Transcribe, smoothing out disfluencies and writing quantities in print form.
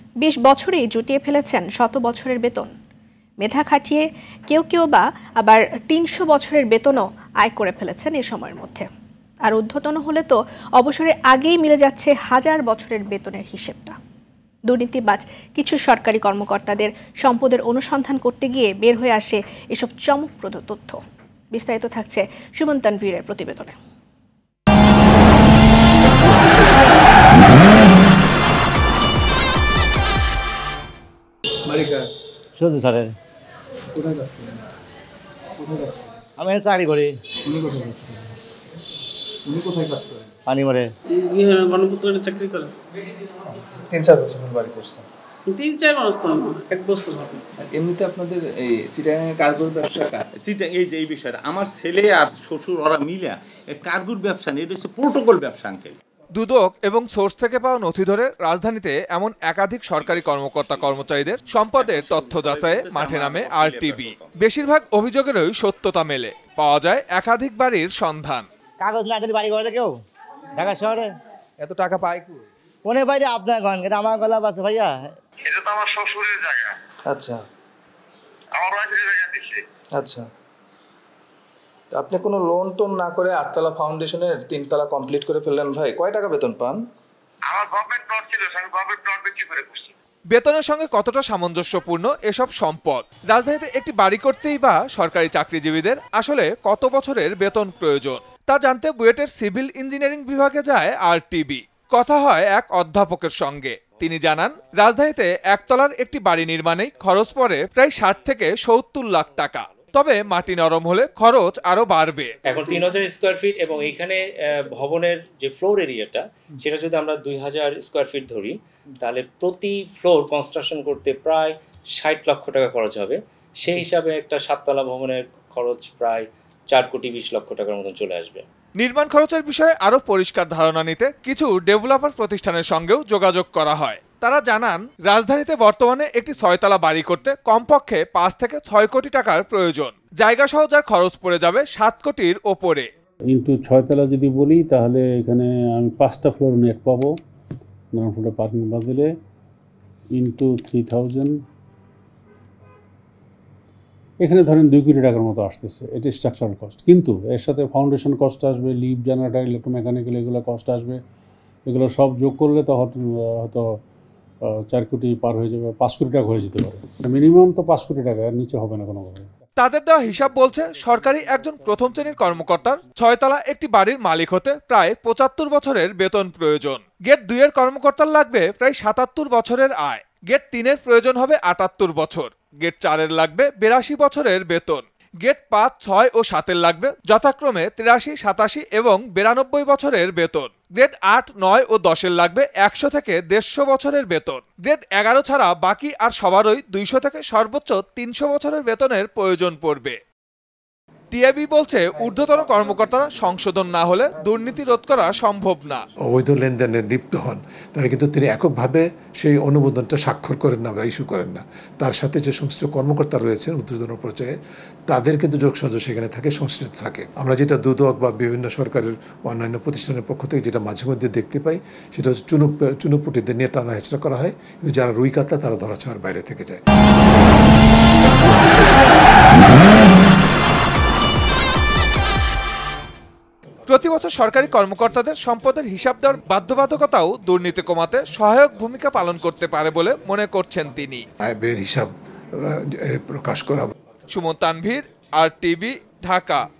20 বছরেই জুটিয়ে ফেলেছেন শত বছরের বেতন। মেধা খাটিয়ে কেউ বা আবার 300 বছরের বেতনও আয় করে ফেলেছেন এই সময়ের মধ্যে। আর ঊর্ধ্বতন হলে তো অবসরের আগেই মিলে যাচ্ছে হাজার বছরের বেতনের হিসেবটা। দুর্নীতিবাজ কিছু সরকারি কর্মকর্তাদের সম্পদের অনুসন্ধান করতে গিয়ে বের হয়ে আসে এসব চমকপ্রদ তথ্য। বিস্তারিত থাকছে সুমন তানভীরের প্রতিবেদনে। আমি চাকরি করি। গণপত্রের চাকরি করে 3-4 বছর বাড়ি করছে। 3-4 বছর না, 1 বছর হবে। এমনিতে আপনাদের এই চিটাগাং কার্গোর ব্যবসা এই যে এই বিষয়টা আমার ছেলে আর শ্বশুর ওরা মিলে কার্গোর ব্যবসা নিয়ে, এটা হচ্ছে প্রোটোকল ব্যবসা আঙ্কেল। দুদক এবং সোর্স থেকে পাওয়া নথি ধরে রাজধানীতে এমন একাধিক সরকারি কর্মকর্তা কর্মচারীদের সম্পদের তথ্য যাচাইয়ে মাঠে নামে আরটিবি। বেশিরভাগ অভিযোগেরই সত্যতা মেলে, পাওয়া যায় একাধিক বাড়ির সন্ধান। কাগজ না দিলে বাড়ি করে কেউ ঢাকা শহরে এত টাকা পায় কি কোনে বাইরে আপনার গন, এটা আমার গলা আছে ভাইয়া। এটা তো আমার শ্বশুরের জায়গা। আচ্ছা আমার ওয়াইফের জায়গা দিচ্ছে। আচ্ছা, আপনি কোনো লোন টোন না করে 8তলা ফাউন্ডেশনের 3তলা কমপ্লিট করে ফেললেন ভাই। কয় টাকা বেতন পান? আমার গভর্নমেন্ট প্লট ছিল, আমি গভর্নমেন্ট প্লট বিক্রি করে করছি। বেতনের সঙ্গে কতটা সামঞ্জস্যপূর্ণ এসব সম্পদ? রাজধানীতে একটি বাড়ি করতেই বা সরকারি চাকরিজীবীদের আসলে কত বছরের বেতন প্রয়োজন তা জানতে বুয়েটের সিভিল ইঞ্জিনিয়ারিং বিভাগে যায় আরটিবি। কথা হয় এক অধ্যাপকের সঙ্গে। তিনি জানান, রাজধানীতে একতলার একটি বাড়ি নির্মাণেই খরচ পড়ে প্রায় 60 থেকে 70 লাখ টাকা। তবে মাটি নরম হলে খরচ আরো বাড়বে। এখন 3000 স্কয়ার ফিট এবং এখানে ভবনের যে ফ্লোর এরিয়াটা সেটা যদি আমরা 2000 স্কয়ার ফিট ধরি, তাহলে প্রতি ফ্লোর কনস্ট্রাকশন করতে প্রায় 60 লক্ষ টাকা খরচ হবে। সেই হিসাবে একটা 7তলা ভবনের খরচ প্রায় 4,20 লক্ষ টাকার মতন চলে আসবে। নির্মাণ খরচের বিষয়ে আরো পরিষ্কার ধারণা নিতে কিছু ডেভেলপার প্রতিষ্ঠানের সঙ্গেও যোগাযোগ করা হয়। তারা জানান, রাজধানীতে বর্তমানে একটি 6তলা বাড়ি করতে কমপক্ষে 5 থেকে 6 কোটি টাকার প্রয়োজন। জায়গা সহ যার খরচ পড়ে যাবে 7 কোটির ওপরে। ইন্টু 6তলা যদি বলি তাহলে এখানে আমি 5টা ফ্লোর নেট পাবো, গ্রাউন্ড ফ্লোরে পার্কিং বাদ দিলে ইন্টু 3000, এখানে ধরেন 2 কোটি টাকার মতো আসতেছে। এটা স্ট্রাকচারাল কস্ট, কিন্তু এর সাথে ফাউন্ডেশন কস্ট আসবে, লিফট, জেনারেটর, ইলেকট্রোমেকানিক্যাল, এগুলো কস্ট আসবে। এগুলো সব যোগ করলে তো হয়তো 4 কোটি পার হয়ে যাবে, 5 কোটি টাকা হয়ে যেতে পারে। মিনিমাম তো 5 কোটি টাকা, এর নিচে হবে না কোনোভাবে। তাদের দেওয়া হিসাব বলছে, সরকারি একজন প্রথম শ্রেণীর কর্মকর্তার 6তলা একটি বাড়ির মালিক হতে প্রায় 75 বছরের বেতন প্রয়োজন। গেট 2 এর কর্মকর্তার লাগবে প্রায় 77 বছরের আয়। গেট 3 এর প্রয়োজন হবে 78 বছর। গেট 4 এর লাগবে 82 বছরের বেতন। গেট 5, 6 ও 7 এর লাগবে যথাক্রমে 83, 87 এবং 92 বছরের বেতন। গ্রেড 8, 9 ও 10 এর লাগবে 100 থেকে 150 বছরের বেতন। গ্রেড 11 ছাড়া বাকি আর সবারই 200 থেকে সর্বোচ্চ 300 বছরের বেতনের প্রয়োজন পড়বে। টিআইবি বলছে, ঊর্ধ্বতন কর্মকর্তারা সংশোধন না হলে দুর্নীতি রোধ করা সম্ভব না। অবৈধ লেনদেনে লিপ্ত হন তাহলে কিন্তু তিনি এককভাবে সেই অনুমোদনটা স্বাক্ষর করেন না বা ইস্যু করেন না। তার সাথে যে সংশ্লিষ্ট কর্মকর্তা রয়েছেন ঊর্ধ্বতন পর্যায়ে, তাদের কিন্তু যোগসাজশ সেখানে থাকে, সংশ্লিষ্ট থাকে। আমরা যেটা দুদক বা বিভিন্ন সরকারের অন্যান্য প্রতিষ্ঠানের পক্ষ থেকে যেটা মাঝে মধ্যে দেখতে পাই, সেটা হচ্ছে চুনোপুটিদের নিয়ে টানা হেঁচড়া করা হয়, কিন্তু যারা রুই কাতলা তারা ধরাছোঁয়ার বাইরে থেকে যায়। প্রতি বছর সরকারি কর্মকর্তাদের সম্পদের হিসাব দেওয়ার বাধ্যবাধকতাও দুর্নীতি কমাতে সহায়ক ভূমিকা পালন করতে পারে বলে মনে করছেন তিনি। আয় ব্যয়ের হিসাব প্রকাশ করা। সুমন তানভীর, আরটিভি, ঢাকা।